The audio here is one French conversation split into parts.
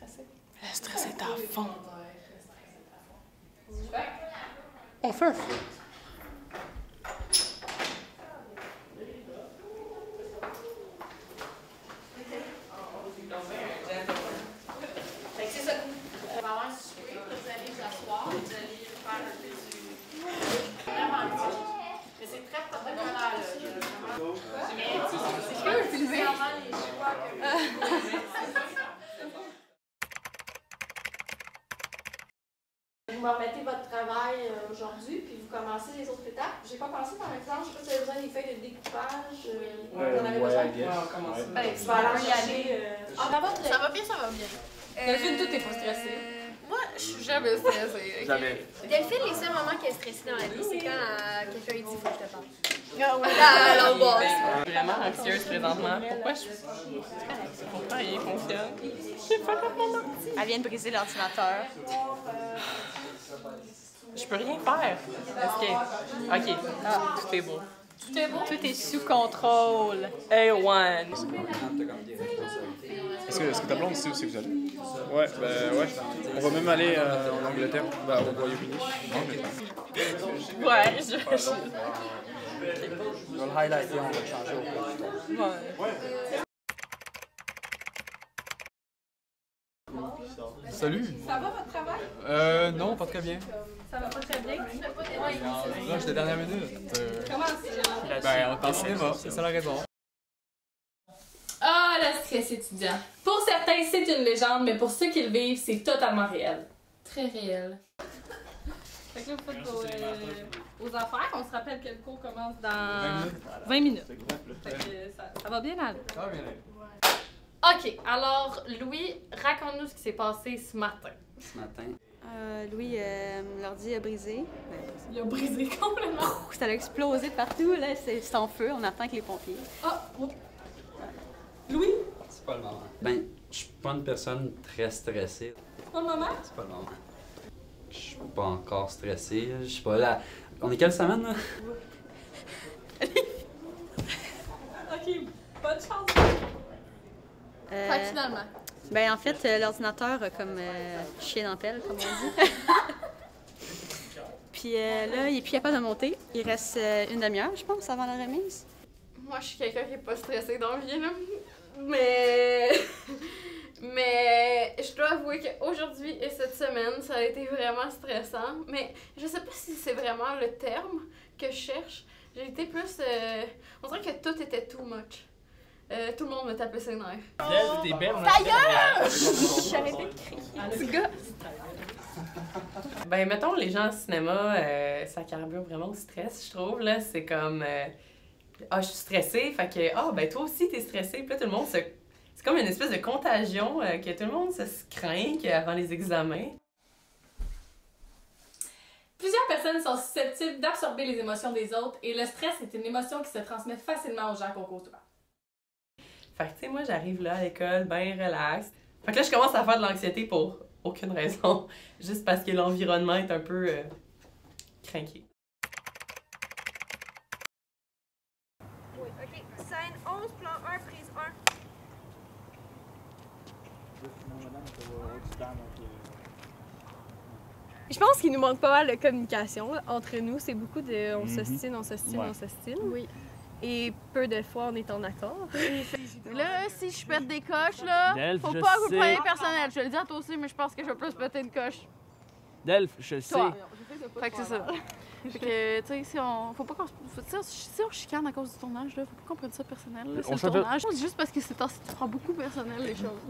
stressé? Le stress est à fond. On fait un foot. Fait que c'est ça. On va avoir un souper, vous allez vous asseoir, vous allez faire un peu du... Vraiment petit. Mais c'est très protocolaire, là. Mais c'est que filmer vraiment les choix que vous me remettez votre travail aujourd'hui, puis vous commencez les autres étapes. J'ai pas pensé, par exemple, je sais pas si vous avez besoin des feuilles de découpage. Vous en avez besoin? Ben, tu vas aller chercher... Ça va bien, ça va bien. Delphine, toi, t'es pas stressée? Moi, je suis jamais stressée. Okay? Jamais. Delphine, les seuls moments qu'elle est stressée dans la vie, c'est quand quelqu'un lui dit faut que je te parle. Ah ouais. Ah, l'angoisse. Vraiment anxieuse présentement. Pourquoi je... Pourquoi rien fonctionne? J'ai pas mon ordi. Elle vient de briser l'ordinateur. Je peux rien faire. Est-ce que... OK. Ah, tout est beau. Tout est beau? Tout est sous contrôle. A1. Est-ce que ta blonde sait où c'est que vous allez? Ouais, ben ouais. On va même aller en Angleterre, au Royaume-Uni. Ouais, je... On va le highlighter, on va le changer au page. Ouais. Salut! Ça va votre travail? Non, pas très bien. Ça va pas très bien? Là, j'étais dernière minute. Comment c'est? Ben, on est en cinéma, c'est ça la raison. Ah, le stress étudiant. Pour certains, c'est une légende, mais pour ceux qui le vivent, c'est totalement réel. Très réel. Fait que là, vous faites vos affaires. On se rappelle que le cours commence dans 20 minutes. Fait que ça va bien aller. Ça va bien aller. OK, alors, Louis, raconte-nous ce qui s'est passé ce matin. Ce matin. Louis, l'ordi a brisé. Il a brisé complètement. Ça a explosé partout, là. C'est en feu. On attend que les pompiers. Ah! Oh. Louis? C'est pas le moment. Ben, je suis pas une personne très stressée. C'est pas le moment? C'est pas le moment. Je suis pas encore stressé. Je suis pas là. On est quelle semaine, là? OK, bonne chance. Fait que finalement. Ben, en fait, l'ordinateur a comme chié dans pelle, comme on dit. Puis là, il est plus capable de monter. Il reste une demi-heure, je pense, avant la remise. Moi, je suis quelqu'un qui est pas stressé dans la vie, là. Mais je dois avouer qu'aujourd'hui et cette semaine, ça a été vraiment stressant. Mais je sais pas si c'est vraiment le terme que je cherche. J'ai été plus... on dirait que tout était too much. Tout le monde me tapait ses nerfs. Del, t'es belle, on a... Ta gueule! J'ai arrêté de crier. Petit gars. Ben, mettons, les gens au cinéma, ça carbure vraiment au stress, je trouve, là. C'est comme... ah, je suis stressée, fait que... Ah, ben toi aussi, t'es stressée. Puis là, tout le monde se... C'est comme une espèce de contagion que tout le monde se craint avant les examens. Plusieurs personnes sont susceptibles d'absorber les émotions des autres et le stress est une émotion qui se transmet facilement aux gens qu'on côtoie. Fait que, tu sais, moi, j'arrive là à l'école, ben relax. Fait que là, je commence à faire de l'anxiété pour aucune raison. Juste parce que l'environnement est un peu craqué. Oui, OK. Scène 11, plan 1, prise 1. Je pense qu'il nous manque pas mal de communication là, entre nous. C'est beaucoup de on s'ostine, on s'ostine, on s'ostine. Oui. Et peu de fois, on est en accord. Là, si je pète des coches, là, Delph, faut je pas que vous le sais. preniez personnel. Je te le dis à toi aussi, mais je pense que je vais plus péter une coche. Delph, je le sais. Toi. Fait que c'est ça. Fait que, tu sais, si on... Faut pas qu'on... Si on chicane à cause du tournage, là, faut pas qu'on prenne ça personnel. là. C'est On le s'appelle- tournage. C'est juste parce que c'est temps-ci, tu prends beaucoup personnel, les choses.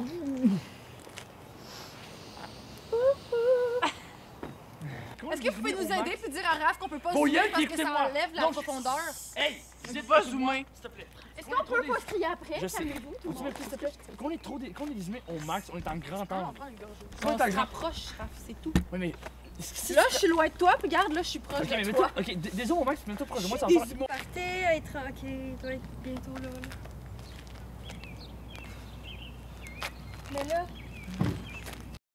Est-ce que vous pouvez nous aider puis dire à Raph qu'on peut pas Bon, zoomer Yann, parce que ça écoutez-moi. enlève la Non, profondeur? Hey, vous êtes pas humain, s'il te plaît. Est-ce qu'on peut pas se crier après? Je sais. Calmez-vous, tout le monde. S'il te plaît, qu'on est trop des humains au max, on est en grand On temps. prend une gorgée. On est en On se grand. rapproche, Raph, c'est tout. Oui, mais. si- Là, je suis loin de toi, puis regarde, là, je suis proche Ok, mais de mets-toi. toi. Ok, désolé au max, mets-toi proche de moi, ça va faire. Partez, tranquille, doit être bientôt là. Mais là...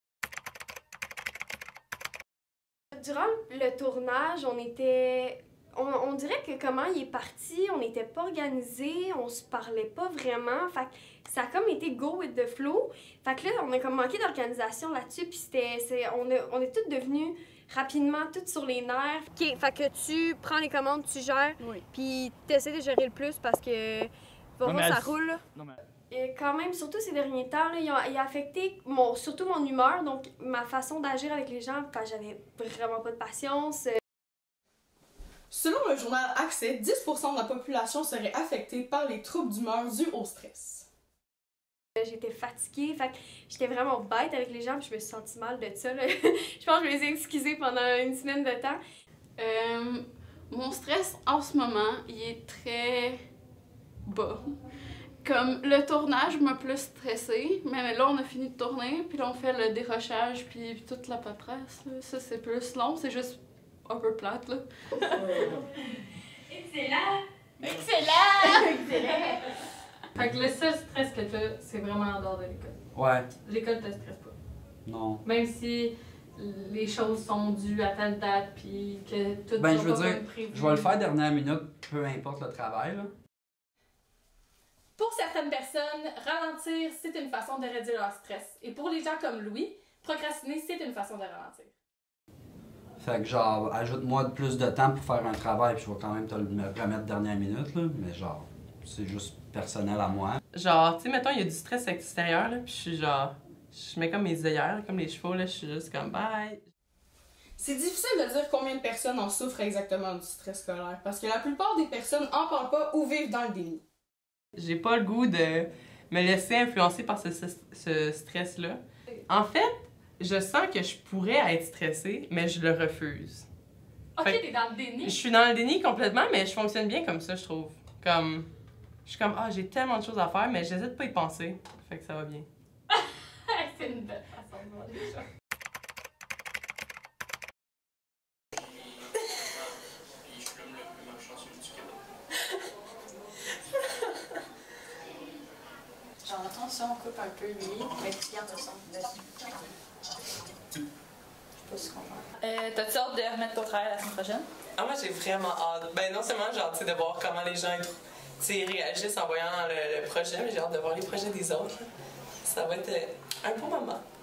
Durant le tournage, On dirait que comment il est parti, on n'était pas organisés, on se parlait pas vraiment. Fait que ça a comme été go with the flow. Fait que là, on a comme manqué d'organisation là-dessus. Puis on est toutes devenues rapidement, toutes sur les nerfs. OK, fait que tu prends les commandes, tu gères. Oui. Puis t'essaies de gérer le plus parce que ça roule. Là. Non, mais... Et quand même, surtout ces derniers temps, là, il a affecté surtout mon humeur, donc ma façon d'agir avec les gens, parce que j'avais vraiment pas de patience. Selon le journal Accès, 10% de la population serait affectée par les troubles d'humeur dus au stress. J'étais fatiguée, fait que j'étais vraiment bête avec les gens, puis je me suis sentie mal de ça. Là. Je pense que je me suis excusée pendant une semaine de temps. Mon stress en ce moment, il est très bas. Comme le tournage m'a plus stressée, mais là on a fini de tourner, puis là on fait le dérochage, puis toute la paperasse. Là. Ça c'est plus long, c'est juste un peu plate là. Excellent! Excellent! Excellent! Fait que le seul stress que t'as, c'est vraiment en dehors de l'école. Ouais. L'école te stresse pas. Non. Même si les choses sont dues à telle date, puis que tout Ben, soit je veux pas dire, comme prévu. je vais le faire dernière minute, peu importe le travail, là. Pour certaines personnes, ralentir, c'est une façon de réduire leur stress. Et pour les gens comme Louis, procrastiner, c'est une façon de ralentir. Fait que genre, ajoute-moi plus de temps pour faire un travail, puis je vais quand même te le remettre dernière minute, là. Mais genre, c'est juste personnel à moi. Genre, tu sais, mettons, il y a du stress extérieur, là, puis je suis genre... Je mets comme mes œillères, comme les chevaux, là, je suis juste comme bye. C'est difficile de dire combien de personnes en souffrent exactement du stress scolaire, parce que la plupart des personnes en parlent pas ou vivent dans le déni. J'ai pas le goût de me laisser influencer par ce stress-là. En fait, je sens que je pourrais être stressée, mais je le refuse. Ok, Fait- t'es dans le déni. Je suis dans le déni complètement, mais je fonctionne bien comme ça, je trouve. Comme... Je suis comme, ah, j'ai tellement de choses à faire, mais j'hésite pas à y penser. Fait que ça va bien. C'est une belle façon de voir les choses. Genre, attention, on coupe un peu lui, mais tu gardes le son. Vas-y. Je sais pas si tu comprends. T'as-tu hâte de remettre ton travail la semaine prochaine? Ah, moi, j'ai vraiment hâte. Ben, non seulement, genre, tu sais, de voir comment les gens, tu sais, réagissent en voyant le projet, mais j'ai hâte de voir les projets des autres. Ça va être un bon moment.